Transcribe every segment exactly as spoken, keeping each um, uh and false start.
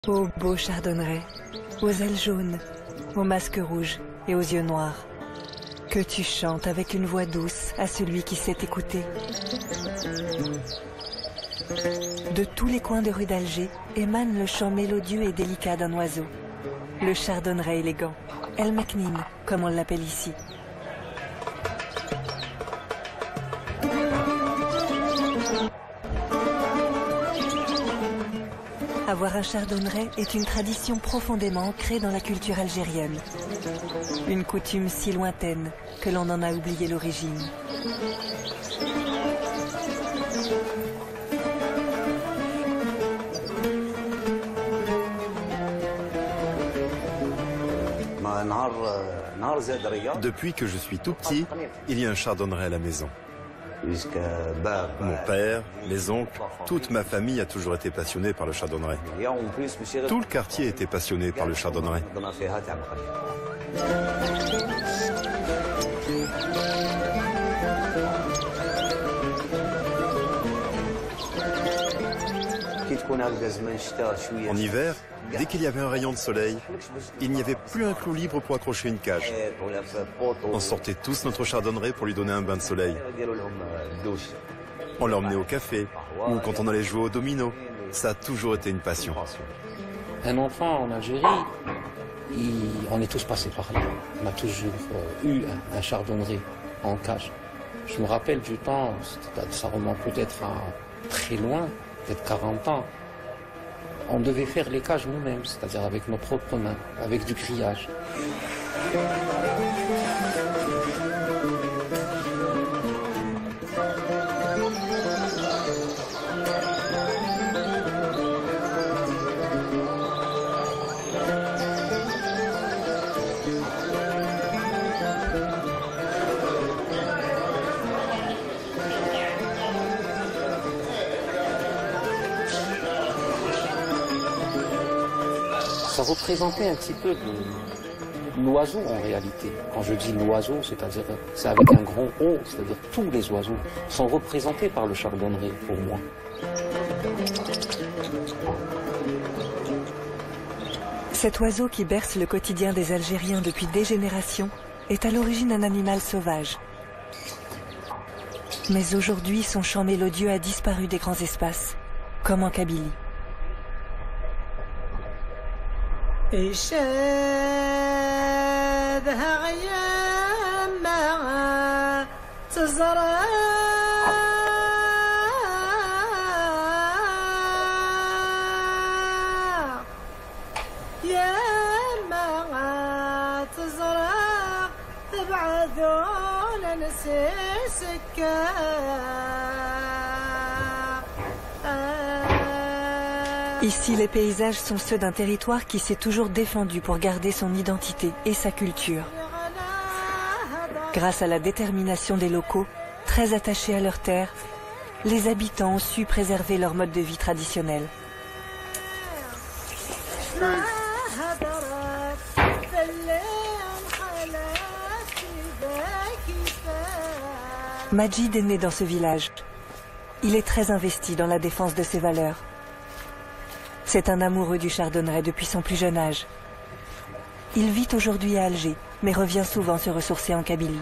Ô beau chardonneret, aux ailes jaunes, aux masques rouges et aux yeux noirs, que tu chantes avec une voix douce à celui qui sait écouter. De tous les coins de rue d'Alger émane le chant mélodieux et délicat d'un oiseau, le chardonneret élégant, El Meknin, comme on l'appelle ici. Avoir un chardonneret est une tradition profondément ancrée dans la culture algérienne. Une coutume si lointaine que l'on en a oublié l'origine. Depuis que je suis tout petit, il y a un chardonneret à la maison. Mon père, mes oncles, toute ma famille a toujours été passionnée par le chardonneret. Tout le quartier était passionné par le chardonneret. En hiver, dès qu'il y avait un rayon de soleil, il n'y avait plus un clou libre pour accrocher une cage. On sortait tous notre chardonneret pour lui donner un bain de soleil. On l'emmenait au café ou quand on allait jouer au domino. Ça a toujours été une passion. Un enfant en Algérie, il, on est tous passés par là. On a toujours euh, eu un, un chardonneret en cage. Je me rappelle du temps, ça remonte peut-être à très loin, peut-être quarante ans. On devait faire les cages nous-mêmes, c'est-à-dire avec nos propres mains, avec du grillage. Ça représentait un petit peu l'oiseau en réalité. Quand je dis l'oiseau, c'est-à-dire c'est avec un grand O, c'est-à-dire tous les oiseaux sont représentés par le chardonneret pour moi. Cet oiseau qui berce le quotidien des Algériens depuis des générations est à l'origine un animal sauvage. Mais aujourd'hui, son chant mélodieux a disparu des grands espaces, comme en Kabylie. Ici, les paysages sont ceux d'un territoire qui s'est toujours défendu pour garder son identité et sa culture. Grâce à la détermination des locaux, très attachés à leur terre, les habitants ont su préserver leur mode de vie traditionnel. Majid est né dans ce village. Il est très investi dans la défense de ses valeurs. C'est un amoureux du chardonneret depuis son plus jeune âge. Il vit aujourd'hui à Alger, mais revient souvent se ressourcer en Kabylie.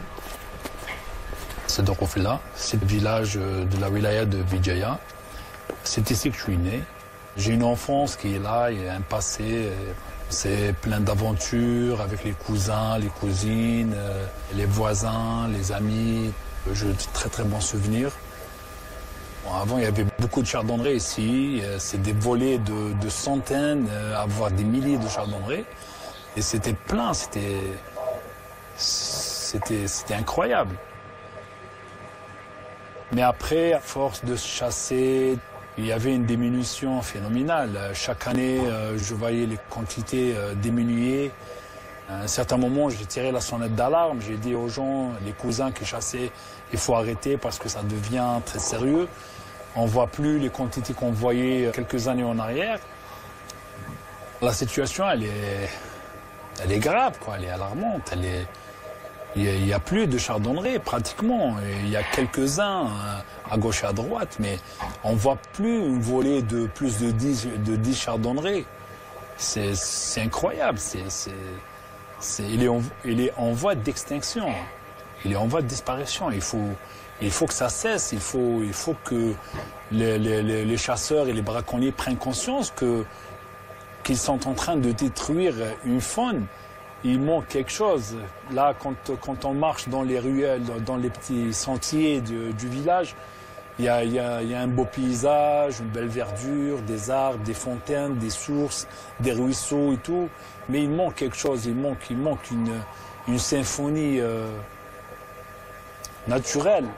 C'est Dorofela, c'est le village de la wilaya de Vidjaya. C'est ici que je suis né. J'ai une enfance qui est là, il y a un passé. C'est plein d'aventures avec les cousins, les cousines, les voisins, les amis. J'ai de très très bons souvenirs. Bon, avant, il y avait beaucoup de chardonnerets ici. C'est des volées de, de centaines, avoir des milliers de chardonnerets. Et c'était plein, c'était, c'était, c'était incroyable. Mais après, à force de chasser, il y avait une diminution phénoménale. Chaque année, je voyais les quantités diminuer. À un certain moment, j'ai tiré la sonnette d'alarme. J'ai dit aux gens, les cousins qui chassaient, il faut arrêter parce que ça devient très sérieux. On ne voit plus les quantités qu'on voyait quelques années en arrière. La situation, elle est, elle est grave, quoi. Elle est alarmante. Elle est... Il n'y a, a plus de chardonnerets pratiquement. Il y a quelques-uns à gauche et à droite, mais on ne voit plus une volée de plus de dix, de dix chardonnerets. C'est incroyable. C'est, c'est, c'est, il, est en, il est en voie d'extinction. Il est en voie de disparition. Il faut, il faut que ça cesse. Il faut, il faut que les, les, les chasseurs et les braconniers prennent conscience que, qu'ils sont en train de détruire une faune. Il manque quelque chose. Là, quand, quand on marche dans les ruelles, dans les petits sentiers du, du village, il y a, il y a, il y a un beau paysage, une belle verdure, des arbres, des fontaines, des sources, des ruisseaux et tout. Mais il manque quelque chose. Il manque, il manque une, une symphonie euh, naturelle.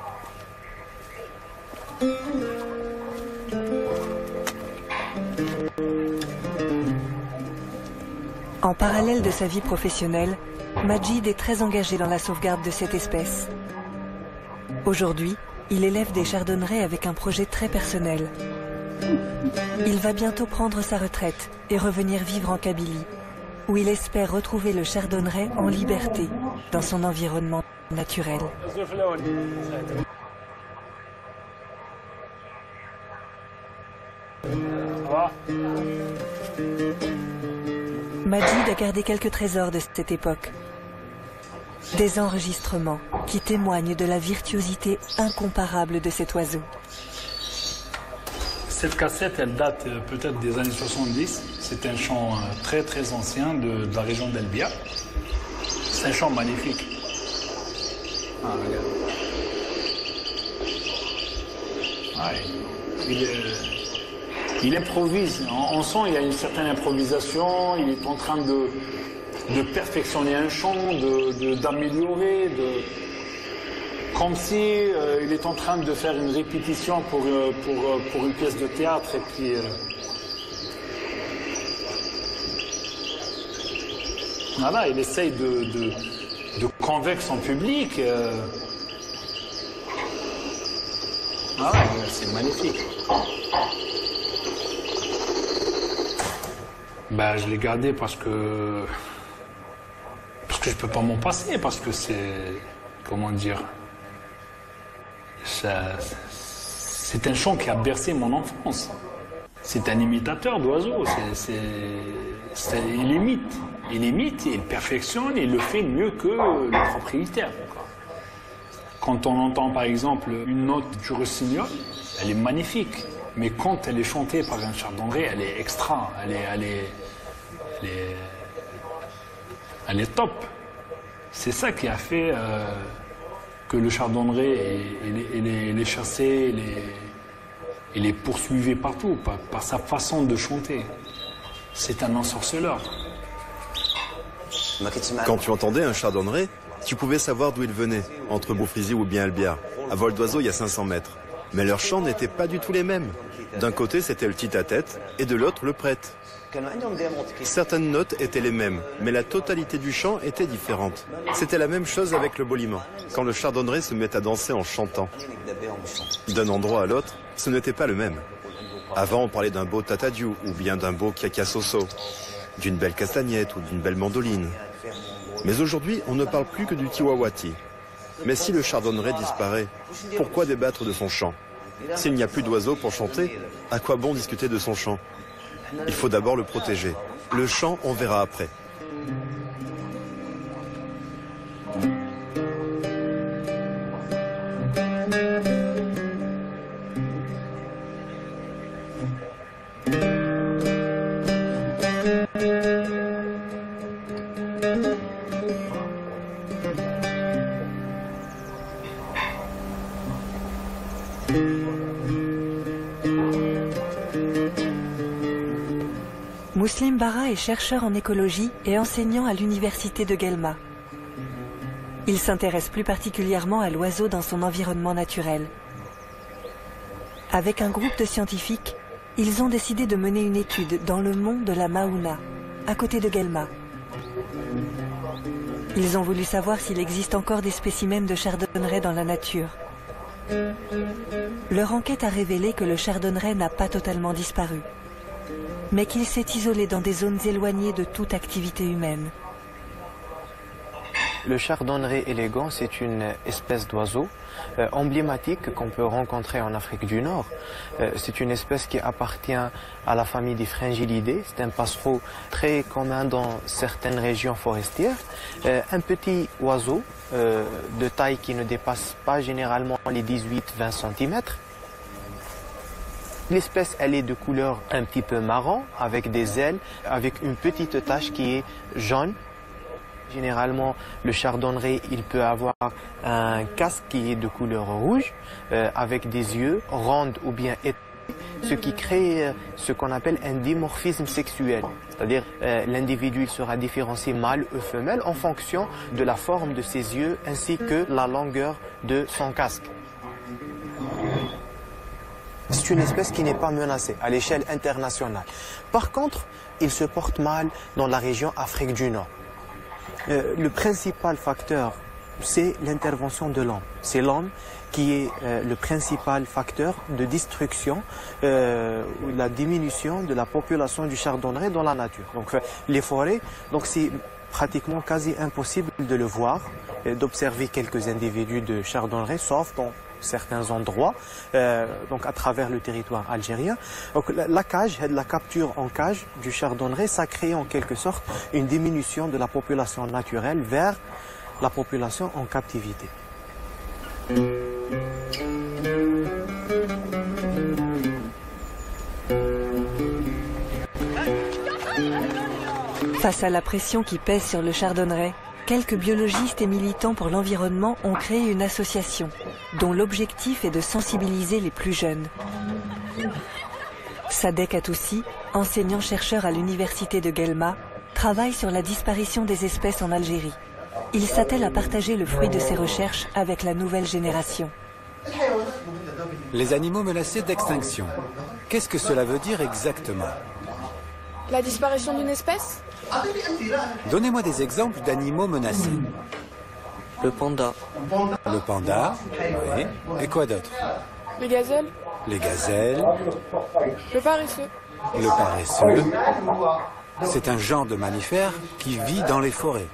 En parallèle de sa vie professionnelle, Majid est très engagé dans la sauvegarde de cette espèce. Aujourd'hui, il élève des chardonnerets avec un projet très personnel. Il va bientôt prendre sa retraite et revenir vivre en Kabylie, où il espère retrouver le chardonneret en liberté, dans son environnement naturel. Majid a gardé quelques trésors de cette époque. Des enregistrements qui témoignent de la virtuosité incomparable de cet oiseau. Cette cassette, elle date peut-être des années soixante-dix. C'est un chant très très ancien de, de la région d'Elbia. C'est un chant magnifique. Ah, regarde. Ouais. Il est... Il improvise, on, on sent qu'il y a une certaine improvisation, il est en train de, de perfectionner un chant, d'améliorer, de, de, de, comme si euh, il est en train de faire une répétition pour, euh, pour, euh, pour une pièce de théâtre. Et puis, euh, voilà, il essaye de, de, de convaincre son public. Euh, voilà, c'est magnifique. Ben, je l'ai gardé parce que parce que je peux pas m'en passer, parce que c'est, comment dire, c'est un chant qui a bercé mon enfance. C'est un imitateur d'oiseaux. Il imite, il imite, il perfectionne, il le fait mieux que le propriétaire. Quand on entend par exemple une note du rossignol, elle est magnifique. Mais quand elle est chantée par un chardonneret, elle est extra, elle est, elle est, elle est, elle est top. C'est ça qui a fait euh, que le chardonneret est, est chassé, il est poursuivi partout par, par sa façon de chanter. C'est un ensorceleur. Quand tu entendais un chardonneret, tu pouvais savoir d'où il venait, entre Beaufrisy ou bien Albiar. À vol d'oiseau, il y a cinq cents mètres. Mais leurs chants n'étaient pas du tout les mêmes. D'un côté, c'était le tite-à-tête, et de l'autre, le prêtre. Certaines notes étaient les mêmes, mais la totalité du chant était différente. C'était la même chose avec le boliment, quand le chardonneret se met à danser en chantant. D'un endroit à l'autre, ce n'était pas le même. Avant, on parlait d'un beau tatadiou, ou bien d'un beau kiakasoso, d'une belle castagnette ou d'une belle mandoline. Mais aujourd'hui, on ne parle plus que du tiwawati. Mais si le chardonneret disparaît, pourquoi débattre de son chant? S'il n'y a plus d'oiseaux pour chanter, à quoi bon discuter de son chant? Il faut d'abord le protéger. Le chant, on verra après. Mouslim Bara est chercheur en écologie et enseignant à l'université de Guelma. Il s'intéresse plus particulièrement à l'oiseau dans son environnement naturel. Avec un groupe de scientifiques, ils ont décidé de mener une étude dans le mont de la Maouna, à côté de Guelma. Ils ont voulu savoir s'il existe encore des spécimens de chardonneret dans la nature. Leur enquête a révélé que le chardonneret n'a pas totalement disparu, mais qu'il s'est isolé dans des zones éloignées de toute activité humaine. Le chardonneret élégant, c'est une espèce d'oiseau euh, emblématique qu'on peut rencontrer en Afrique du Nord. Euh, c'est une espèce qui appartient à la famille des Fringillidés. C'est un passereau très commun dans certaines régions forestières. Euh, un petit oiseau euh, de taille qui ne dépasse pas généralement les dix-huit à vingt centimètres. L'espèce, elle est de couleur un petit peu marron, avec des ailes, avec une petite tache qui est jaune. Généralement, le chardonneret, il peut avoir un casque qui est de couleur rouge, euh, avec des yeux ronds ou bien étroits, ce qui crée euh, ce qu'on appelle un dimorphisme sexuel. C'est-à-dire euh, l'individu il sera différencié mâle ou femelle en fonction de la forme de ses yeux ainsi que la longueur de son casque. C'est une espèce qui n'est pas menacée à l'échelle internationale. Par contre, il se porte mal dans la région Afrique du Nord. Euh, le principal facteur, c'est l'intervention de l'homme. C'est l'homme qui est euh, le principal facteur de destruction euh, ou de la diminution de la population du chardonneret dans la nature. Donc euh, les forêts, donc c'est pratiquement quasi impossible de le voir, et d'observer quelques individus de chardonneret, sauf dans certains endroits, euh, donc à travers le territoire algérien. Donc la, la cage, la capture en cage du chardonneret, ça crée en quelque sorte une diminution de la population naturelle vers la population en captivité. Face à la pression qui pèse sur le chardonneret, quelques biologistes et militants pour l'environnement ont créé une association dont l'objectif est de sensibiliser les plus jeunes. Sadek Atoussi, enseignant-chercheur à l'université de Guelma, travaille sur la disparition des espèces en Algérie. Il s'attelle à partager le fruit de ses recherches avec la nouvelle génération. Les animaux menacés d'extinction. Qu'est-ce que cela veut dire exactement? La disparition d'une espèce? Donnez-moi des exemples d'animaux menacés. Le panda. Le panda, oui. Et quoi d'autre? Les gazelles? Les gazelles, Le paresseux? le paresseux. C'est un genre de mammifère qui vit dans les forêts.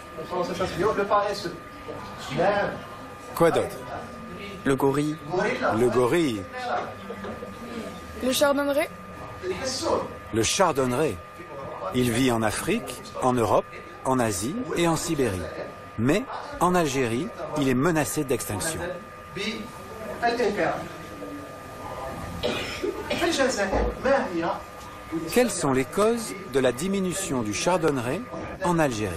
Quoi d'autre? Le gorille. Le gorille, Le chardonneret? le chardonneret. Il vit en Afrique, en Europe, en Asie et en Sibérie. Mais en Algérie, il est menacé d'extinction. Quelles sont les causes de la diminution du chardonneret en Algérie?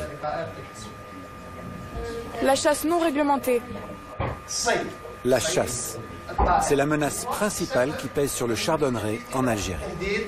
La chasse non réglementée? La chasse. C'est la menace principale qui pèse sur le chardonneret en Algérie.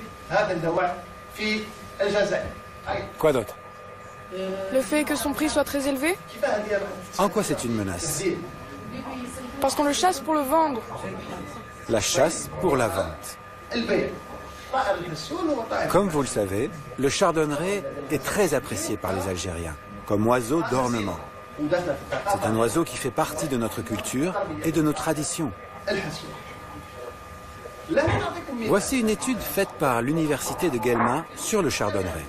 Quoi d'autre? Le fait que son prix soit très élevé? En quoi c'est une menace? Parce qu'on le chasse pour le vendre. La chasse pour la vente. Comme vous le savez, le chardonneret est très apprécié par les Algériens, comme oiseau d'ornement. C'est un oiseau qui fait partie de notre culture et de nos traditions. Voici une étude faite par l'université de Guelma sur le chardonneret.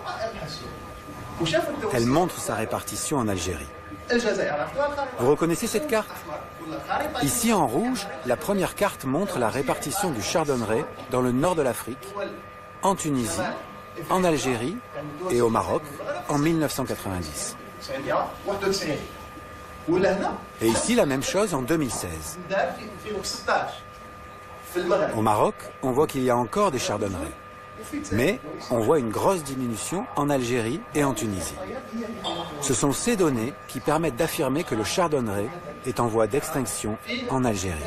Elle montre sa répartition en Algérie. Vous reconnaissez cette carte? Ici en rouge, la première carte montre la répartition du chardonneret dans le nord de l'Afrique, en Tunisie, en Algérie et au Maroc en mille neuf cent quatre-vingt-dix. Et ici la même chose en deux mille seize. Au Maroc, on voit qu'il y a encore des chardonnerets. Mais on voit une grosse diminution en Algérie et en Tunisie. Ce sont ces données qui permettent d'affirmer que le chardonneret est en voie d'extinction en Algérie.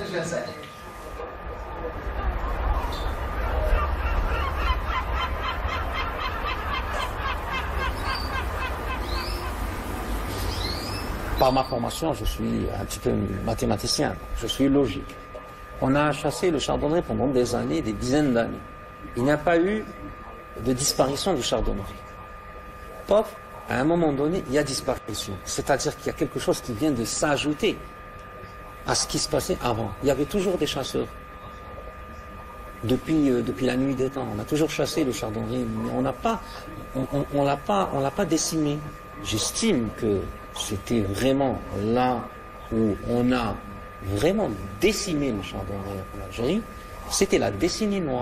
Par ma formation, je suis un petit peu mathématicien, je suis logique. On a chassé le chardonneret pendant des années, des dizaines d'années. Il n'y a pas eu de disparition du chardonneret. Pop, à un moment donné, il y a disparition. C'est-à-dire qu'il y a quelque chose qui vient de s'ajouter à ce qui se passait avant. Il y avait toujours des chasseurs. Depuis, euh, depuis la nuit des temps, on a toujours chassé le chardonneret, mais on n'a pas, on, on, on l'a pas, on l'a pas décimé. J'estime que c'était vraiment là où on a vraiment décimé le chardonneret en Algérie, c'était la décennie noire.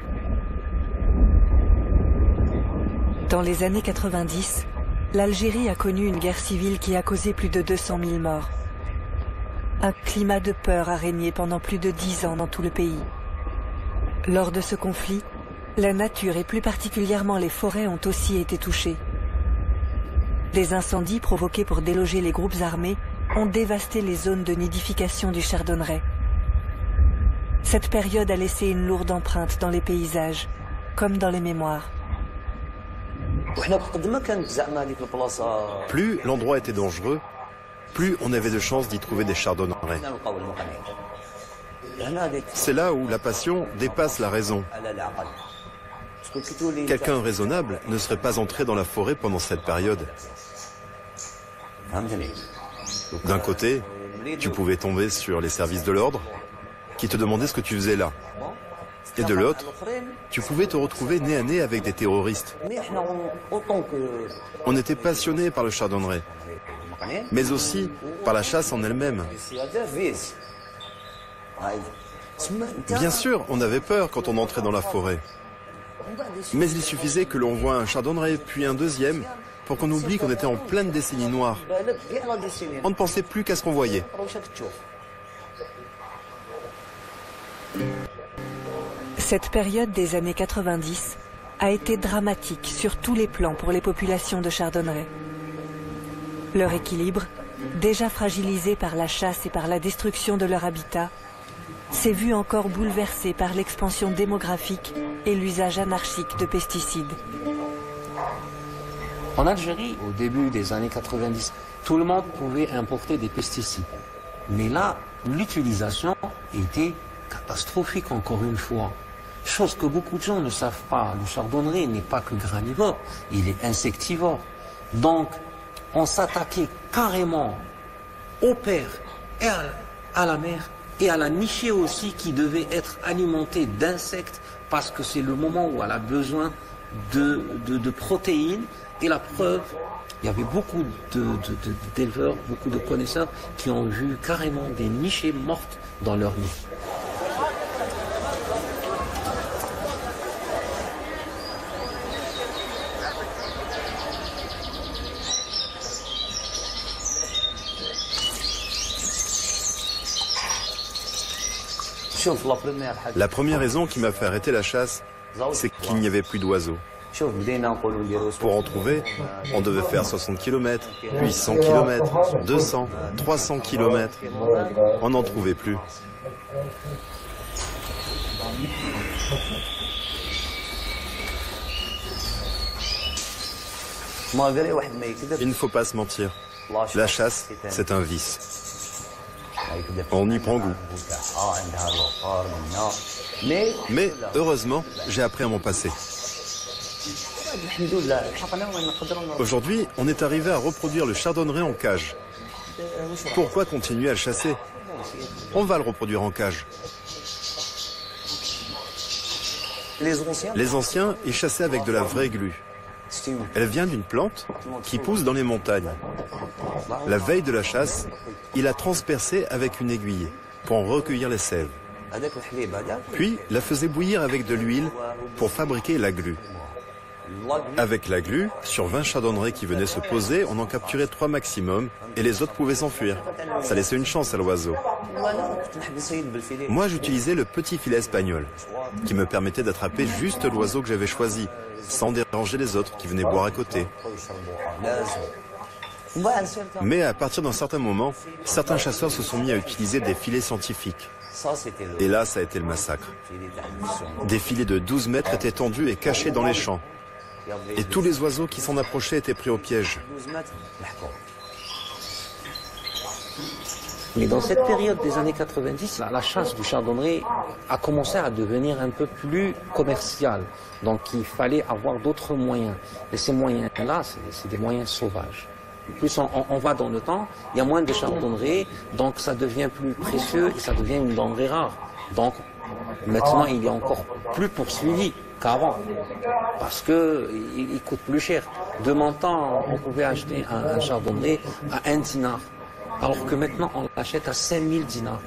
Dans les années quatre-vingt-dix, l'Algérie a connu une guerre civile qui a causé plus de deux cent mille morts. Un climat de peur a régné pendant plus de dix ans dans tout le pays. Lors de ce conflit, la nature et plus particulièrement les forêts ont aussi été touchées. Des incendies provoqués pour déloger les groupes armés ont dévasté les zones de nidification du chardonneret. Cette période a laissé une lourde empreinte dans les paysages, comme dans les mémoires. Plus l'endroit était dangereux, plus on avait de chances d'y trouver des chardonnerets. C'est là où la passion dépasse la raison. Quelqu'un raisonnable ne serait pas entré dans la forêt pendant cette période. D'un côté, tu pouvais tomber sur les services de l'ordre, qui te demandaient ce que tu faisais là. Et de l'autre, tu pouvais te retrouver nez à nez avec des terroristes. On était passionnés par le chardonneret, mais aussi par la chasse en elle-même. Bien sûr, on avait peur quand on entrait dans la forêt. Mais il suffisait que l'on voie un chardonneret, puis un deuxième, pour qu'on oublie qu'on était en pleine décennie noire. On ne pensait plus qu'à ce qu'on voyait. Cette période des années quatre-vingt-dix a été dramatique sur tous les plans pour les populations de chardonneret. Leur équilibre, déjà fragilisé par la chasse et par la destruction de leur habitat, s'est vu encore bouleversé par l'expansion démographique et l'usage anarchique de pesticides. En Algérie, au début des années quatre-vingt-dix, tout le monde pouvait importer des pesticides. Mais là, l'utilisation était catastrophique encore une fois. Chose que beaucoup de gens ne savent pas. Le chardonneret n'est pas que granivore, il est insectivore. Donc, on s'attaquait carrément au père et à, à la mère et à la nichée aussi qui devait être alimentée d'insectes parce que c'est le moment où elle a besoin de, de, de protéines. Et la preuve, il y avait beaucoup d'éleveurs, beaucoup de connaisseurs qui ont vu carrément des nichées mortes dans leur nid. La première raison qui m'a fait arrêter la chasse, c'est qu'il n'y avait plus d'oiseaux. Pour en trouver, on devait faire soixante kilomètres, puis cent kilomètres, deux cents, trois cents kilomètres. On n'en trouvait plus. Il ne faut pas se mentir. La chasse, c'est un vice. On y prend goût. Mais heureusement, j'ai appris à m'en passer. Aujourd'hui, on est arrivé à reproduire le chardonneret en cage. Pourquoi continuer à le chasser? On va le reproduire en cage. Les anciens y chassaient avec de la vraie glu. Elle vient d'une plante qui pousse dans les montagnes. La veille de la chasse, il a transpercé avec une aiguille pour en recueillir les sèves. Puis, la faisait bouillir avec de l'huile pour fabriquer la glu. Avec la glu, sur vingt chardonnerets qui venaient se poser, on en capturait trois maximum et les autres pouvaient s'enfuir. Ça laissait une chance à l'oiseau. Moi, j'utilisais le petit filet espagnol qui me permettait d'attraper juste l'oiseau que j'avais choisi, sans déranger les autres qui venaient boire à côté. Mais à partir d'un certain moment, certains chasseurs se sont mis à utiliser des filets scientifiques. Et là, ça a été le massacre. Des filets de douze mètres étaient tendus et cachés dans les champs. Et tous les oiseaux qui s'en approchaient étaient pris au piège. Mais dans cette période des années quatre-vingt-dix, la, la chasse du chardonneret a commencé à devenir un peu plus commerciale. Donc il fallait avoir d'autres moyens. Et ces moyens-là, c'est des moyens sauvages. Plus on, on, on va dans le temps, il y a moins de chardonneret, donc ça devient plus précieux et ça devient une denrée rare. Donc maintenant, il est encore plus poursuivi. qu'avant, parce qu'il coûte plus cher. De mon temps, on pouvait acheter un, un chardonnay à un dinar, alors que maintenant on l'achète à cinq mille dinars.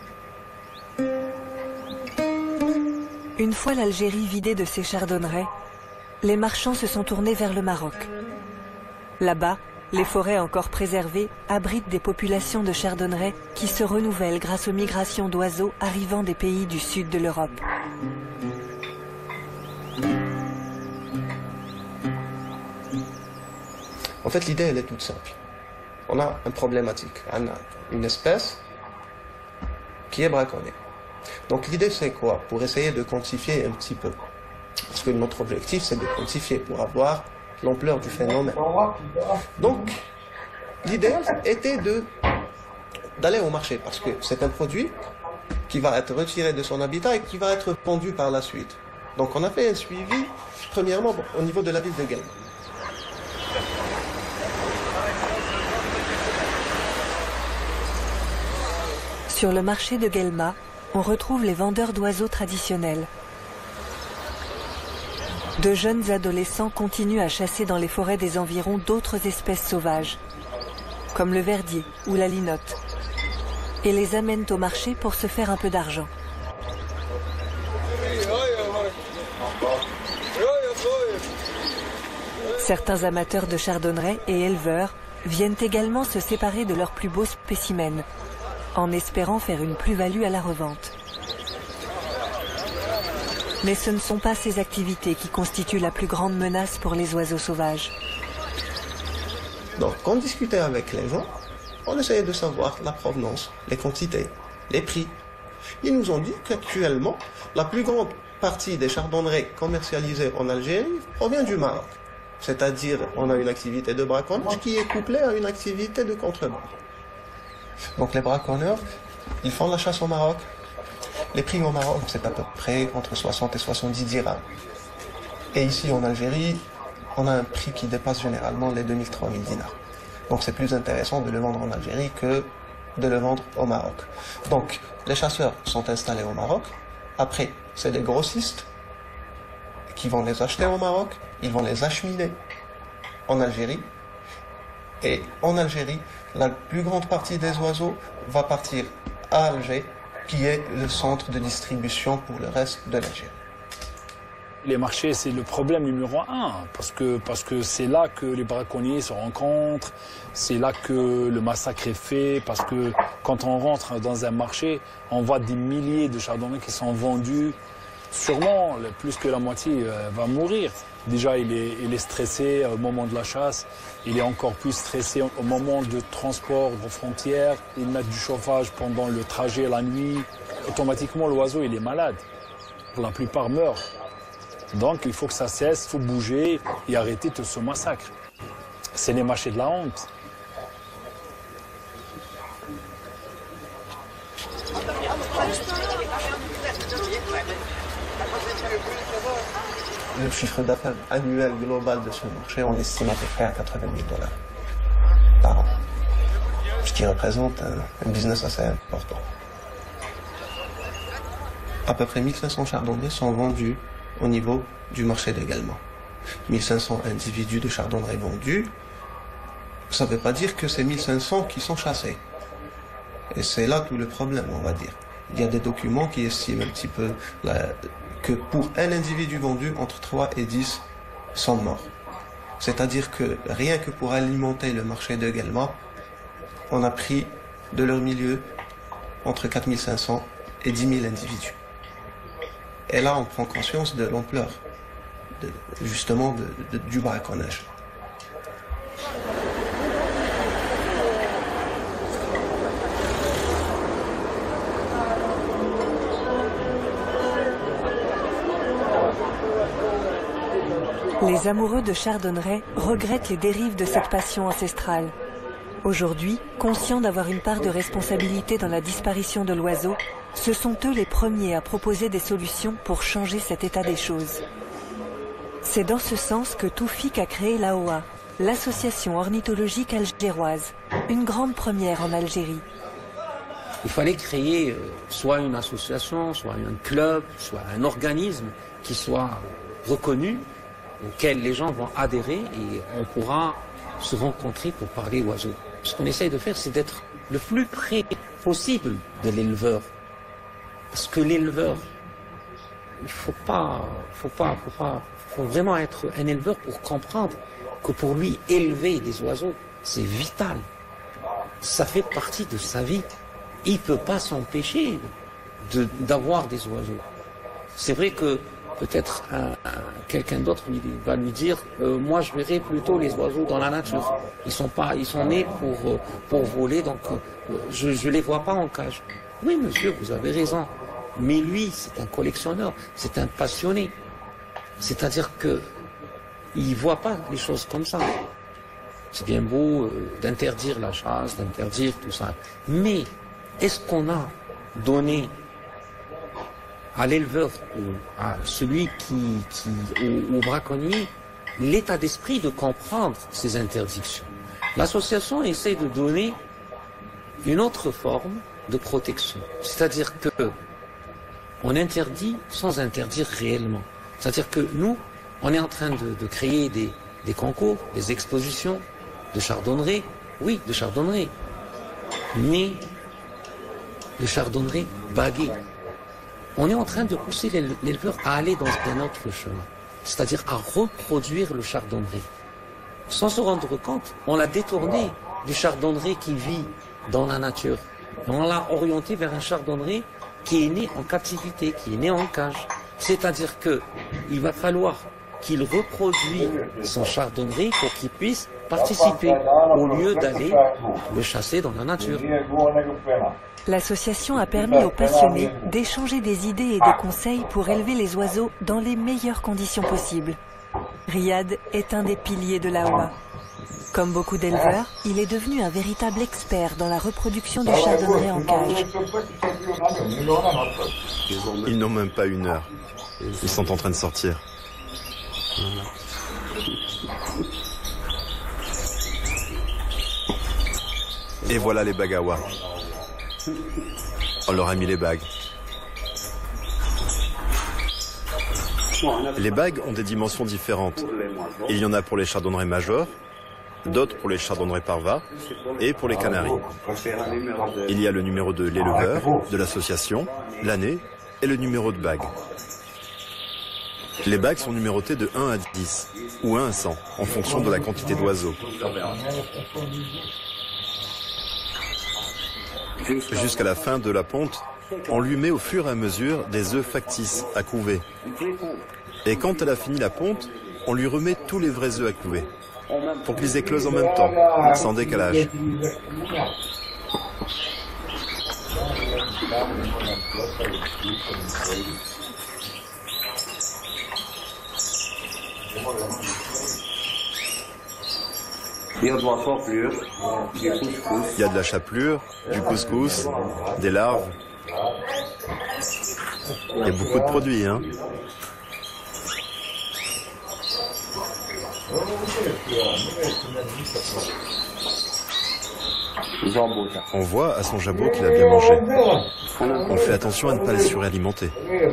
Une fois l'Algérie vidée de ses chardonnerets, les marchands se sont tournés vers le Maroc. Là-bas, les forêts encore préservées abritent des populations de chardonnerets qui se renouvellent grâce aux migrations d'oiseaux arrivant des pays du sud de l'Europe. En fait, l'idée, elle est toute simple. On a une problématique, on a une espèce qui est braconnée. Donc l'idée, c'est quoi? Pour essayer de quantifier un petit peu. Parce que notre objectif, c'est de quantifier pour avoir l'ampleur du phénomène. Donc, l'idée était de d'aller au marché, parce que c'est un produit qui va être retiré de son habitat et qui va être vendu par la suite. Donc on a fait un suivi, premièrement, au niveau de la ville de Guelma. Sur le marché de Guelma, on retrouve les vendeurs d'oiseaux traditionnels. De jeunes adolescents continuent à chasser dans les forêts des environs d'autres espèces sauvages, comme le verdier ou la linotte, et les amènent au marché pour se faire un peu d'argent. Certains amateurs de chardonneret et éleveurs viennent également se séparer de leurs plus beaux spécimens, en espérant faire une plus-value à la revente. Mais ce ne sont pas ces activités qui constituent la plus grande menace pour les oiseaux sauvages. Donc, quand on discutait avec les gens, on essayait de savoir la provenance, les quantités, les prix. Ils nous ont dit qu'actuellement, la plus grande partie des chardonnerets commercialisés en Algérie provient du Maroc. C'est-à-dire, on a une activité de braconnage qui est couplée à une activité de contrebande. Donc, les braconneurs, ils font la chasse au Maroc. Les prix au Maroc, c'est à peu près entre soixante et soixante-dix dirhams. Et ici, en Algérie, on a un prix qui dépasse généralement les deux mille à trois mille dinars. Donc c'est plus intéressant de le vendre en Algérie que de le vendre au Maroc. Donc les chasseurs sont installés au Maroc. Après, c'est des grossistes qui vont les acheter au Maroc. Ils vont les acheminer en Algérie. Et en Algérie, la plus grande partie des oiseaux va partir à Alger, qui est le centre de distribution pour le reste de l'Algérie. Les marchés, c'est le problème numéro un, parce que parce que c'est là que les braconniers se rencontrent, c'est là que le massacre est fait, parce que quand on rentre dans un marché, on voit des milliers de chardonnerets qui sont vendus. Sûrement, plus que la moitié va mourir. Déjà, il est, il est stressé au moment de la chasse, il est encore plus stressé au moment de transport aux frontières, ils mettent du chauffage pendant le trajet la nuit. Automatiquement, l'oiseau, il est malade. La plupart meurent. Donc, il faut que ça cesse, il faut bouger et arrêter tout ce massacre. C'est les marchés de la honte. Le chiffre d'affaires annuel global de ce marché, on estime à peu près à quatre-vingt mille dollars par an. Ce qui représente un, un business assez important. À peu près mille cinq cents chardonnerets sont vendus au niveau du marché également. mille cinq cents individus de chardonnerets vendus, ça ne veut pas dire que c'est mille cinq cents qui sont chassés. Et c'est là tout le problème, on va dire. Il y a des documents qui estiment un petit peu la, que pour un individu vendu, entre trois et dix sont morts. C'est-à-dire que rien que pour alimenter le marché de Guelma, on a pris de leur milieu entre quatre mille cinq cents et dix mille individus. Et là, on prend conscience de l'ampleur, de, justement, de, de, du braconnage. Les amoureux de chardonneret regrettent les dérives de cette passion ancestrale. Aujourd'hui, conscients d'avoir une part de responsabilité dans la disparition de l'oiseau, ce sont eux les premiers à proposer des solutions pour changer cet état des choses. C'est dans ce sens que Toufik a créé l'A O A, l'association ornithologique algéroise, une grande première en Algérie. Il fallait créer soit une association, soit un club, soit un organisme qui soit reconnu auquel les gens vont adhérer et on pourra se rencontrer pour parler oiseaux. Ce qu'on essaye de faire, c'est d'être le plus près possible de l'éleveur. Parce que l'éleveur, il faut pas, faut pas, faut pas, faut vraiment être un éleveur pour comprendre que pour lui, élever des oiseaux, c'est vital. Ça fait partie de sa vie. Il ne peut pas s'empêcher de, d'avoir des oiseaux. C'est vrai que peut-être un, un, quelqu'un d'autre lui, va lui dire euh, moi je verrai plutôt les oiseaux dans la nature. Ils sont pas, ils sont nés pour, pour voler, donc euh, je ne les vois pas en cage. Oui monsieur, vous avez raison. Mais lui, c'est un collectionneur, c'est un passionné. C'est-à-dire que il ne voit pas les choses comme ça. C'est bien beau euh, d'interdire la chasse, d'interdire tout ça. Mais est-ce qu'on a donné à l'éleveur, à celui qui, qui au, au braconnier, l'état d'esprit de comprendre ces interdictions? L'association essaie de donner une autre forme de protection. C'est-à-dire que on interdit sans interdire réellement. C'est-à-dire que nous, on est en train de, de créer des, des concours, des expositions de chardonneret, oui, de chardonneret, mais de chardonneret bagué. On est en train de pousser l'éleveur à aller dans un autre chemin, c'est-à-dire à reproduire le chardonneret. Sans se rendre compte, on l'a détourné du chardonneret qui vit dans la nature. Et on l'a orienté vers un chardonneret qui est né en captivité, qui est né en cage. C'est-à-dire qu'il va falloir qu'il reproduise son chardonneret pour qu'il puisse participer, au lieu d'aller le chasser dans la nature. L'association a permis aux passionnés d'échanger des idées et des conseils pour élever les oiseaux dans les meilleures conditions possibles. Riyad est un des piliers de l'A O A. Comme beaucoup d'éleveurs, il est devenu un véritable expert dans la reproduction du chardonneret en cage. Ils n'ont même pas une heure. Ils sont en train de sortir. Et voilà les bagawas. On leur a mis les bagues. Les bagues ont des dimensions différentes. Il y en a pour les chardonnerets majors, d'autres pour les chardonnerets parva et pour les canaris. Il y a le numéro de l'éleveur, de l'association, l'année et le numéro de bague. Les bagues sont numérotées de un à dix ou un à cent en fonction de la quantité d'oiseaux. Jusqu'à la fin de la ponte, on lui met au fur et à mesure des œufs factices à couver. Et quand elle a fini la ponte, on lui remet tous les vrais œufs à couver, pour qu'ils éclosent en même temps, sans décalage. Il y a de la chapelure, du couscous, des larves. Il y a beaucoup de produits, hein. On voit à son jabot qu'il a bien mangé. On fait attention à ne pas le suralimenter.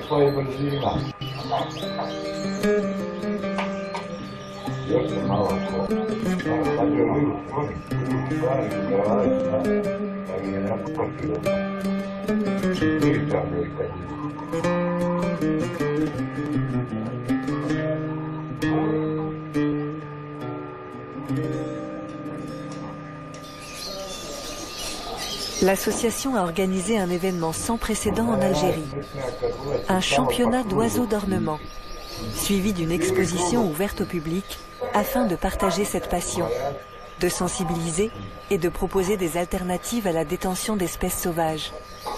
L'association a organisé un événement sans précédent en Algérie, un championnat d'oiseaux d'ornement, suivi d'une exposition ouverte au public afin de partager cette passion, de sensibiliser et de proposer des alternatives à la détention d'espèces sauvages.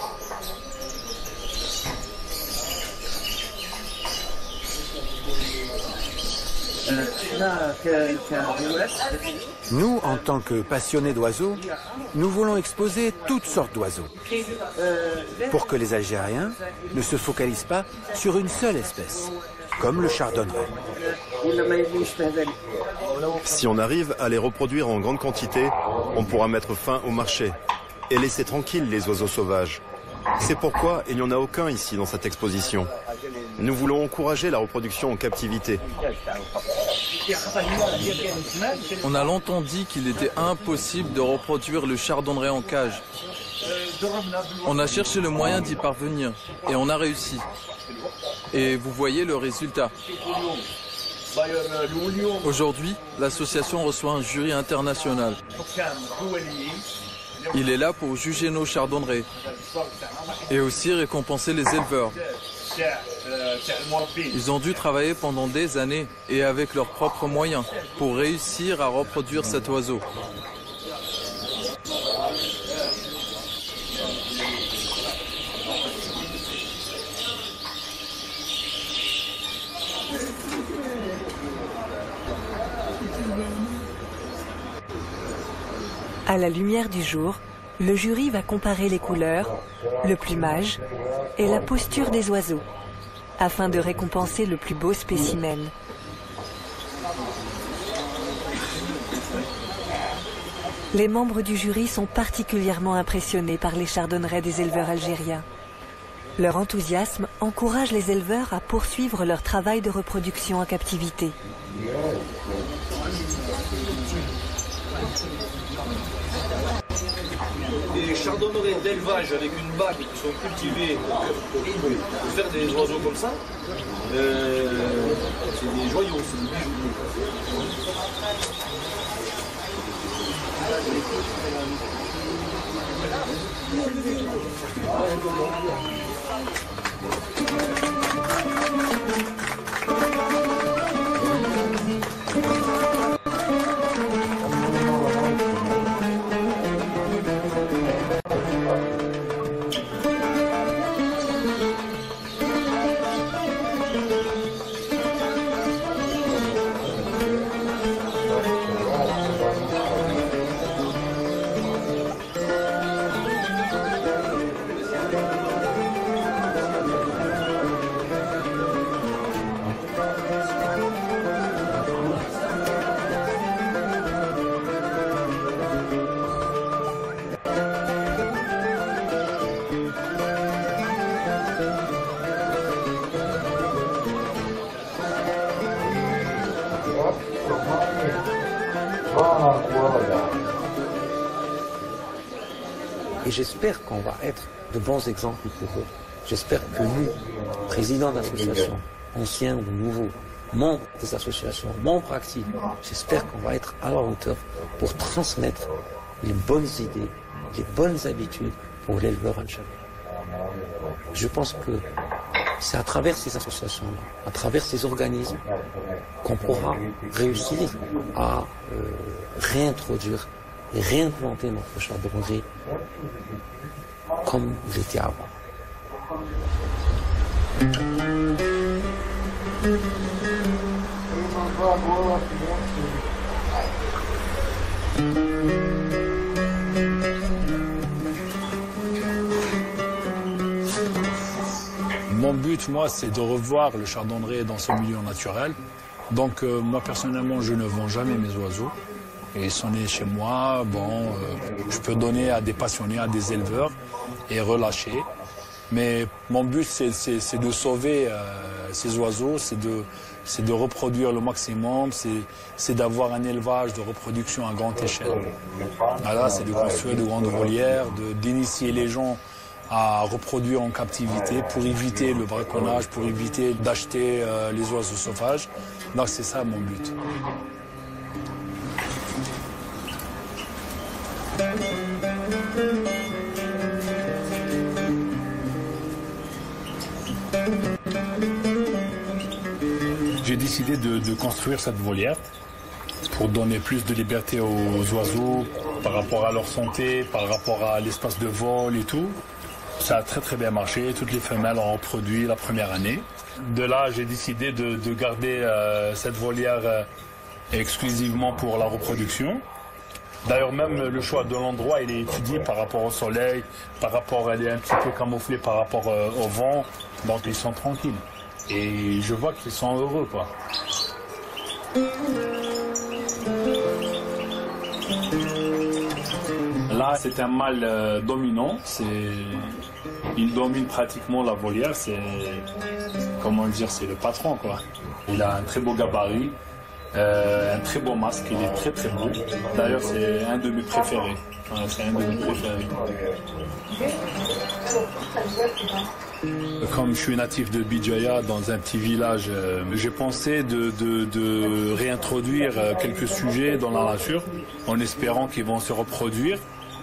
Nous, en tant que passionnés d'oiseaux, nous voulons exposer toutes sortes d'oiseaux pour que les Algériens ne se focalisent pas sur une seule espèce, comme le chardonneret. Si on arrive à les reproduire en grande quantité, on pourra mettre fin au marché et laisser tranquilles les oiseaux sauvages. C'est pourquoi il n'y en a aucun ici dans cette exposition. Nous voulons encourager la reproduction en captivité. On a longtemps dit qu'il était impossible de reproduire le chardonneret en cage. On a cherché le moyen d'y parvenir et on a réussi. Et vous voyez le résultat. Aujourd'hui, l'association reçoit un jury international. Il est là pour juger nos chardonnerets et aussi récompenser les éleveurs. Ils ont dû travailler pendant des années et avec leurs propres moyens pour réussir à reproduire cet oiseau. À la lumière du jour, le jury va comparer les couleurs, le plumage et la posture des oiseaux, afin de récompenser le plus beau spécimen. Les membres du jury sont particulièrement impressionnés par les chardonnerets des éleveurs algériens. Leur enthousiasme encourage les éleveurs à poursuivre leur travail de reproduction en captivité. Les chardonnerets d'élevage avec une bague qui sont cultivés pour faire des oiseaux comme ça, euh, c'est des joyaux, c'est des bijoux. Et j'espère qu'on va être de bons exemples pour eux. J'espère que nous, présidents d'associations, anciens ou nouveaux, membres des associations, membres actifs, j'espère qu'on va être à la hauteur pour transmettre les bonnes idées, les bonnes habitudes pour l'éleveur algérien. Je pense que c'est à travers ces associations-là, à travers ces organismes, qu'on pourra réussir à euh, réintroduire et réimplanter notre chardonneret comme il était avant. Mon but, moi, c'est de revoir le chardonneret dans son milieu naturel. Donc, euh, moi, personnellement, je ne vends jamais mes oiseaux. Et ils sont nés chez moi. Bon, euh, je peux donner à des passionnés, à des éleveurs et relâcher. Mais mon but, c'est de sauver euh, ces oiseaux, c'est de, de reproduire le maximum, c'est d'avoir un élevage de reproduction à grande échelle. Voilà, c'est de construire de grandes volières, d'initier les gens à reproduire en captivité pour éviter le braconnage, pour éviter d'acheter euh, les oiseaux sauvages. Donc c'est ça mon but. J'ai décidé de, de construire cette volière pour donner plus de liberté aux oiseaux par rapport à leur santé, par rapport à l'espace de vol et tout. Ça a très très bien marché, toutes les femelles ont reproduit la première année. De là, j'ai décidé de, de garder euh, cette volière euh, exclusivement pour la reproduction. D'ailleurs, même le choix de l'endroit, il est étudié par rapport au soleil, par rapport, elle est un petit peu camouflée par rapport euh, au vent, donc ils sont tranquilles. Et je vois qu'ils sont heureux, quoi. Là, Là, c'est un mâle euh, dominant. Il domine pratiquement la volière. C'est, comment dire, c'est le patron, quoi. Il a un très beau gabarit, euh, un très beau masque. Il est très très beau. D'ailleurs, c'est un de mes préférés. Ouais, c'est un de mes préférés. Comme je suis natif de Bijaya, dans un petit village, euh, j'ai pensé de, de, de réintroduire quelques sujets dans la nature, en espérant qu'ils vont se reproduire.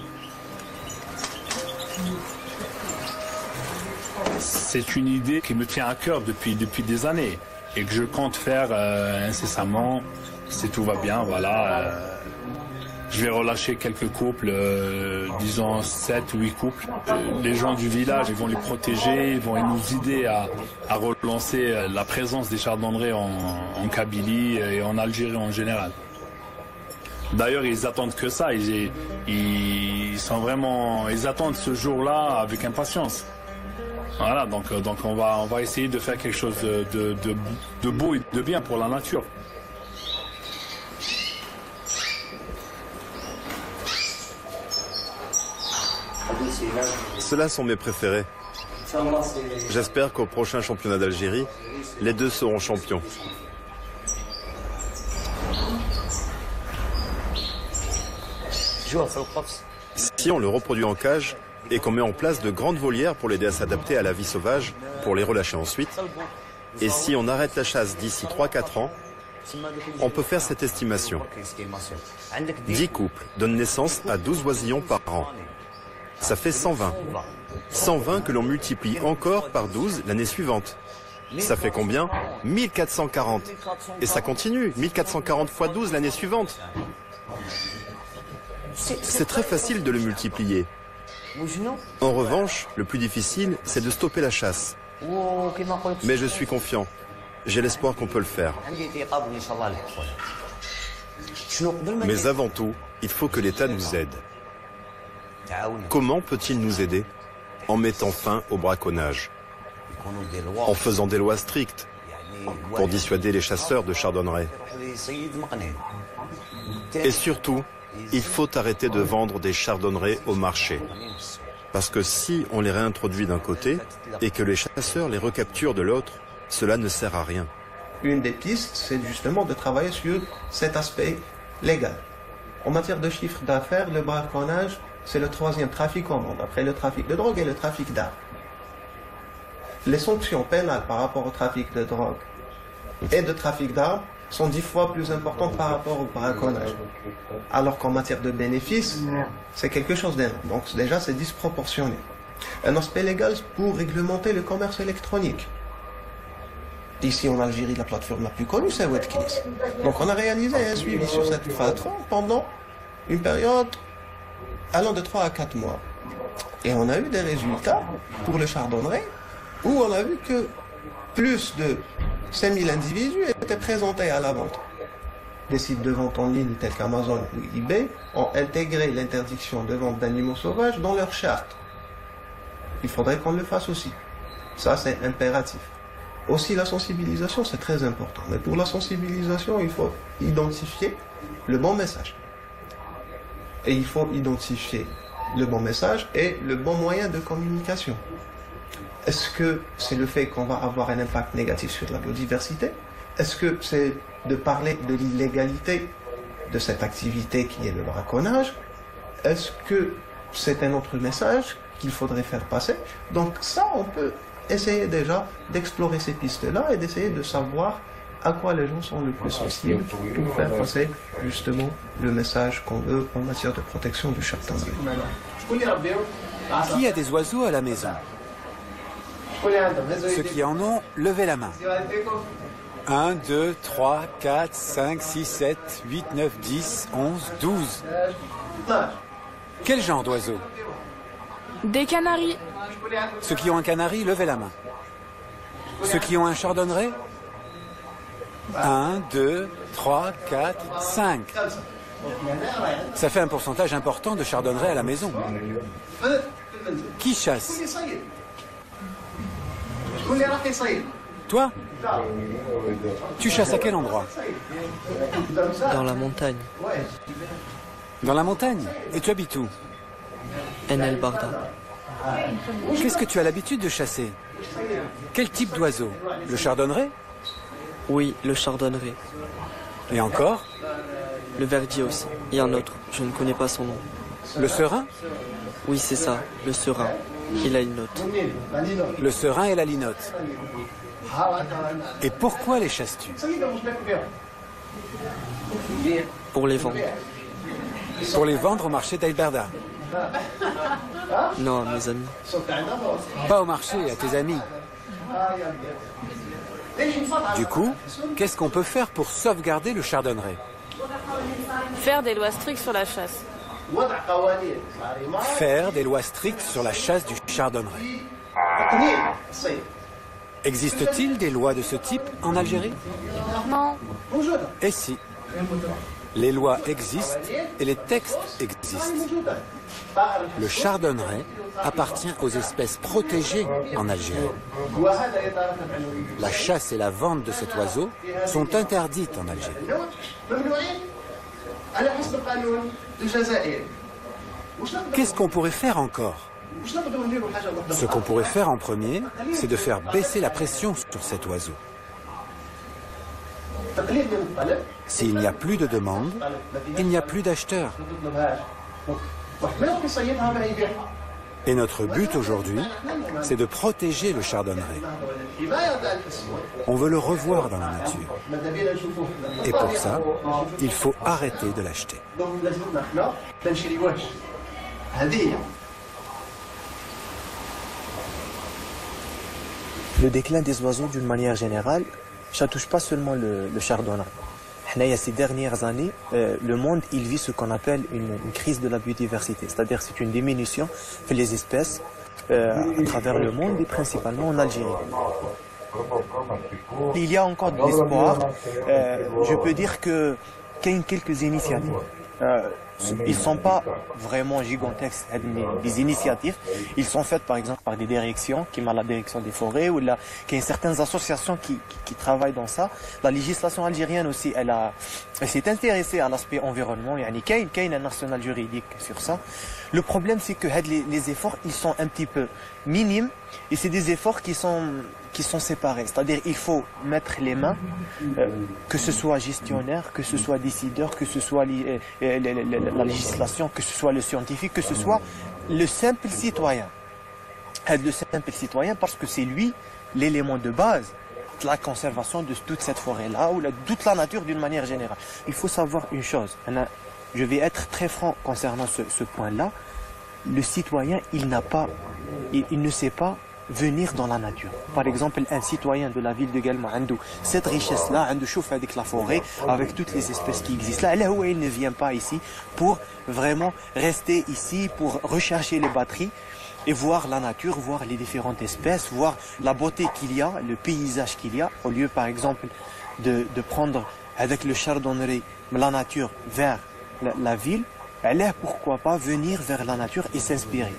C'est une idée qui me tient à cœur depuis, depuis des années et que je compte faire euh, incessamment, si tout va bien, voilà. Euh, Je vais relâcher quelques couples, euh, disons sept ou huit couples. Les gens du village, ils vont les protéger, ils vont nous aider à, à relancer la présence des chardonnerets en, en Kabylie et en Algérie en général. D'ailleurs, ils attendent que ça. Ils, ils sont vraiment, ils attendent ce jour-là avec impatience. Voilà, donc, donc on va, on va essayer de faire quelque chose de, de, de, de beau et de bien pour la nature. Ceux-là sont mes préférés. J'espère qu'au prochain championnat d'Algérie, les deux seront champions. Si on le reproduit en cage et qu'on met en place de grandes volières pour l'aider à s'adapter à la vie sauvage, pour les relâcher ensuite, et si on arrête la chasse d'ici trois à quatre ans, on peut faire cette estimation. dix couples donnent naissance à douze oisillons par an. Ça fait cent vingt. cent vingt que l'on multiplie encore par douze l'année suivante. Ça fait combien? mille quatre cent quarante. Et ça continue, mille quatre cent quarante fois douze l'année suivante. C'est très facile de le multiplier. En revanche, le plus difficile, c'est de stopper la chasse. Mais je suis confiant. J'ai l'espoir qu'on peut le faire. Mais avant tout, il faut que l'État nous aide. Comment peut-il nous aider? En mettant fin au braconnage, en faisant des lois strictes pour dissuader les chasseurs de chardonneret. Et surtout, il faut arrêter de vendre des chardonnerets au marché. Parce que si on les réintroduit d'un côté et que les chasseurs les recapturent de l'autre, cela ne sert à rien. Une des pistes, c'est justement de travailler sur cet aspect légal. En matière de chiffre d'affaires, le braconnage, c'est le troisième trafic au monde, après le trafic de drogue et le trafic d'armes. Les sanctions pénales par rapport au trafic de drogue et de trafic d'armes sont dix fois plus importantes par rapport au braconnage. Alors qu'en matière de bénéfices, c'est quelque chose d'énorme. Donc déjà, c'est disproportionné. Un aspect légal pour réglementer le commerce électronique. Ici en Algérie, la plateforme la plus connue, c'est Wetkiss. Donc on a réalisé un suivi sur cette plateforme pendant une période allant de trois à quatre mois. Et on a eu des résultats pour le chardonneret où on a vu que plus de cinq mille individus étaient présentés à la vente. Des sites de vente en ligne tels qu'Amazon ou eBay ont intégré l'interdiction de vente d'animaux sauvages dans leur charte. Il faudrait qu'on le fasse aussi. Ça, c'est impératif. Aussi, la sensibilisation, c'est très important. Mais pour la sensibilisation, il faut identifier le bon message. Et il faut identifier le bon message et le bon moyen de communication. Est-ce que c'est le fait qu'on va avoir un impact négatif sur la biodiversité? Est-ce que c'est de parler de l'illégalité de cette activité qui est le braconnage? Est-ce que c'est un autre message qu'il faudrait faire passer? Donc ça, on peut essayer déjà d'explorer ces pistes-là et d'essayer de savoir à quoi les gens sont le plus sensibles pour faire passer justement le message qu'on veut en matière de protection du chardonneret. Qui a des oiseaux à la maison? Ceux qui en ont, levez la main. un, deux, trois, quatre, cinq, six, sept, huit, neuf, dix, onze, douze. Quel genre d'oiseaux? Des canaris. Ceux qui ont un canari, levez la main. Ceux qui ont un chardonneret? un, deux, trois, quatre, cinq. Ça fait un pourcentage important de chardonneret à la maison. Qui chasse? Toi? Tu chasses à quel endroit? Dans la montagne. Dans la montagne? Et tu habites où? En El Barda. Qu'est-ce que tu as l'habitude de chasser? Quel type d'oiseau? Le chardonneret? Oui, le chardonneret. Et encore? Le verdier aussi. Et un autre, je ne connais pas son nom. Le serin? Oui, c'est ça, le serin. Et la linotte. Le serin et la linotte. Et pourquoi les chasses-tu? Pour les vendre. Pour les vendre au marché d'El Barda? Non, à mes amis. Pas au marché, à tes amis. Du coup, qu'est-ce qu'on peut faire pour sauvegarder le chardonneret? Faire des lois strictes sur la chasse. Faire des lois strictes sur la chasse du chardonneret. Existe-t-il des lois de ce type en Algérie? Non. Et si? Les lois existent et les textes existent. Le chardonneret appartient aux espèces protégées en Algérie. La chasse et la vente de cet oiseau sont interdites en Algérie. Qu'est-ce qu'on pourrait faire encore? Ce qu'on pourrait faire en premier, c'est de faire baisser la pression sur cet oiseau. S'il n'y a plus de demande, il n'y a plus d'acheteurs. Et notre but aujourd'hui, c'est de protéger le chardonneret. On veut le revoir dans la nature. Et pour ça, il faut arrêter de l'acheter. Le déclin des oiseaux d'une manière générale, ça ne touche pas seulement le, le chardonneret. Ces dernières années, euh, le monde il vit ce qu'on appelle une, une crise de la biodiversité, c'est-à-dire c'est une diminution des espèces euh, à travers le monde et principalement en Algérie. Il y a encore de l'espoir. Euh, je peux dire que qu'il y a quelques initiatives. Euh, ils ne sont pas vraiment gigantesques, des initiatives. Ils sont faites par exemple par des directions, qui ont la direction des forêts, ou là, qu'il y a certaines associations qui, qui, qui travaillent dans ça. La législation algérienne aussi, elle, a, elle s'est intéressée à l'aspect environnement. Il y a un arsenal juridique sur ça. Le problème, c'est que les, les efforts, ils sont un petit peu minimes, et c'est des efforts qui sont qui sont séparés. C'est-à-dire il faut mettre les mains, euh, que ce soit gestionnaire, que ce soit décideur, que ce soit li, euh, la, la, la, la législation, que ce soit le scientifique, que ce soit le simple citoyen. Le simple citoyen parce que c'est lui l'élément de base de la conservation de toute cette forêt-là, ou de toute la nature d'une manière générale. Il faut savoir une chose, je vais être très franc concernant ce, ce point-là, le citoyen, il n'a pas, il, il ne sait pas venir dans la nature. Par exemple, un citoyen de la ville de Guelma, cette richesse-là, avec la forêt, avec toutes les espèces qui existent là, là où il ne vient pas ici pour vraiment rester ici, pour rechercher les batteries et voir la nature, voir les différentes espèces, voir la beauté qu'il y a, le paysage qu'il y a, au lieu par exemple de, de prendre avec le chardonneret la nature vers la, la ville, là pourquoi pas venir vers la nature et s'inspirer.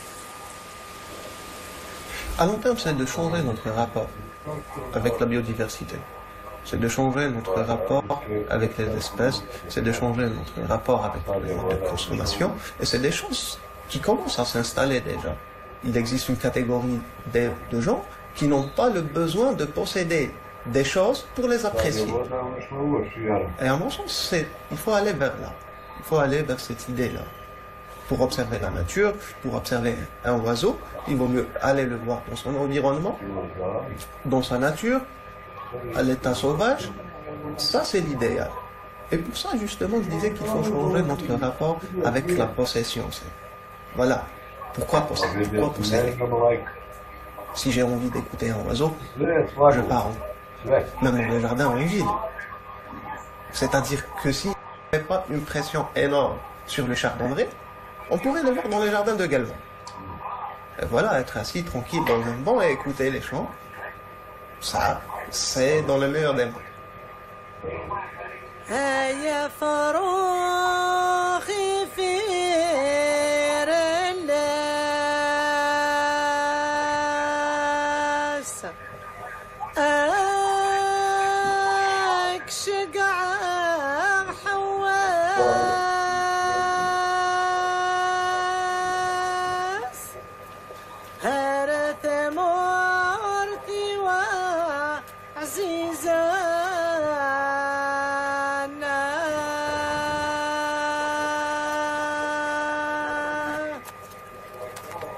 À long terme, c'est de changer notre rapport avec la biodiversité. C'est de changer notre rapport avec les espèces, c'est de changer notre rapport avec le mode de consommation. Et c'est des choses qui commencent à s'installer déjà. Il existe une catégorie de, de gens qui n'ont pas le besoin de posséder des choses pour les apprécier. Et à mon sens, c'est, il faut aller vers là. Il faut aller vers cette idée-là. Pour observer la nature, pour observer un oiseau, il vaut mieux aller le voir dans son environnement, dans sa nature, à l'état sauvage. Ça, c'est l'idéal. Et pour ça, justement, je disais qu'il faut changer notre rapport avec la possession. Voilà. Pourquoi posséder? Pourquoi posséder? Si j'ai envie d'écouter un oiseau, je pars. Même dans le jardin ou une ville. C'est-à-dire que s'il n'y avait pas une pression énorme sur le chardonneret, on pourrait le voir dans les jardins de Galvan. Et voilà, être assis tranquille dans un banc et écouter les chants, ça, c'est dans le meilleur des mondes.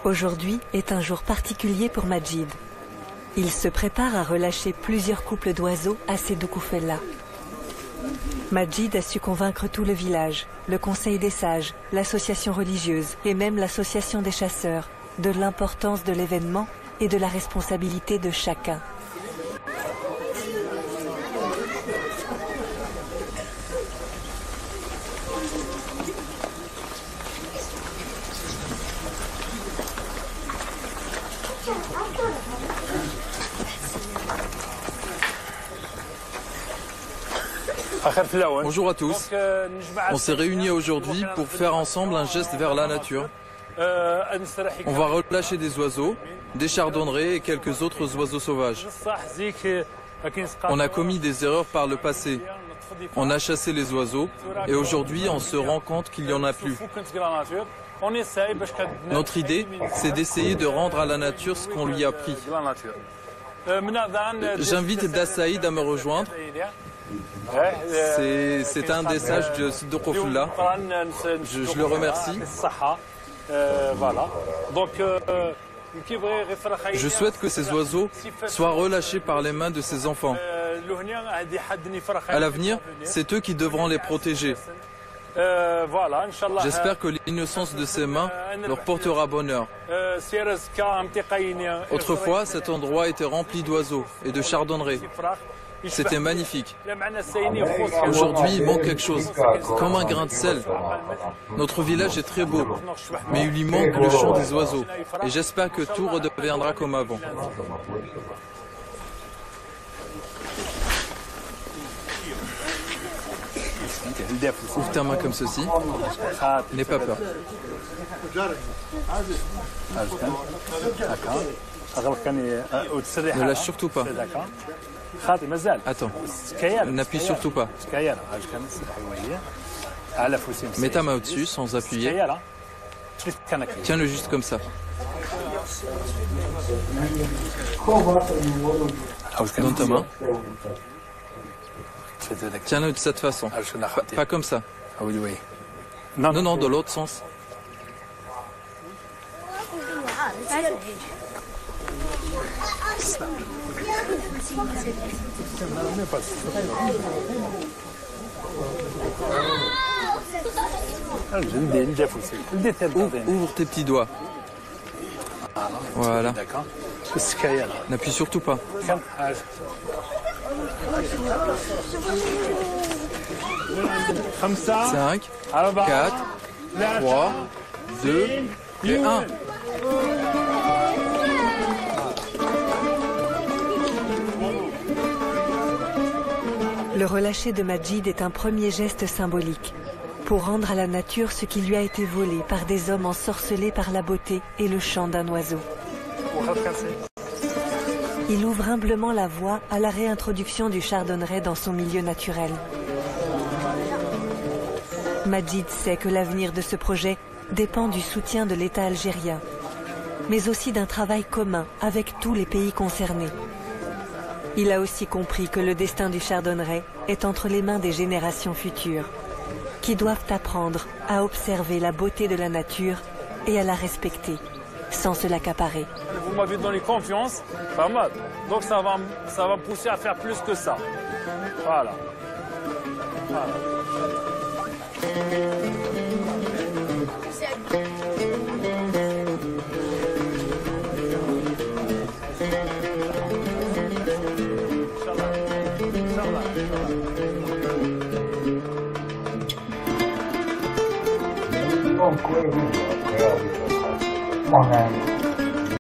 Aujourd'hui est un jour particulier pour Majid. Il se prépare à relâcher plusieurs couples d'oiseaux à Sedoukoufella. Majid a su convaincre tout le village, le conseil des sages, l'association religieuse et même l'association des chasseurs de l'importance de l'événement et de la responsabilité de chacun. Bonjour à tous. On s'est réunis aujourd'hui pour faire ensemble un geste vers la nature. On va relâcher des oiseaux, des chardonnerets et quelques autres oiseaux sauvages. On a commis des erreurs par le passé. On a chassé les oiseaux et aujourd'hui on se rend compte qu'il n'y en a plus. Notre idée, c'est d'essayer de rendre à la nature ce qu'on lui a pris. J'invite Dassaïd à me rejoindre. C'est un des sages de Sedoukoufella. Je, je le remercie. Je souhaite que ces oiseaux soient relâchés par les mains de ces enfants. À l'avenir, c'est eux qui devront les protéger. J'espère que l'innocence de ces mains leur portera bonheur. Autrefois, cet endroit était rempli d'oiseaux et de chardonnerets. C'était magnifique. Aujourd'hui, il manque quelque chose, comme un grain de sel. Notre village est très beau, mais il lui manque le chant des oiseaux. Et j'espère que tout redeviendra comme avant. Ouvre ta main comme ceci. N'aie pas peur. Ne lâche surtout pas. Attends, n'appuie surtout pas. Mets ta main au-dessus sans appuyer. Tiens-le juste comme ça. Donne ta main. Tiens-le de cette façon. Pas, pas comme ça. Non, non, de l'autre sens. Ouvre, ouvre tes petits doigts. Voilà. N'appuie surtout pas. cinq, quatre, trois, deux et un. Le relâcher de Majid est un premier geste symbolique pour rendre à la nature ce qui lui a été volé par des hommes ensorcelés par la beauté et le chant d'un oiseau. Il ouvre humblement la voie à la réintroduction du chardonneret dans son milieu naturel. Majid sait que l'avenir de ce projet dépend du soutien de l'État algérien, mais aussi d'un travail commun avec tous les pays concernés. Il a aussi compris que le destin du chardonneret est entre les mains des générations futures, qui doivent apprendre à observer la beauté de la nature et à la respecter, sans se l'accaparer. Vous m'avez donné confiance, pas mal. Donc ça va, ça va me pousser à faire plus que ça. Voilà. Voilà. Con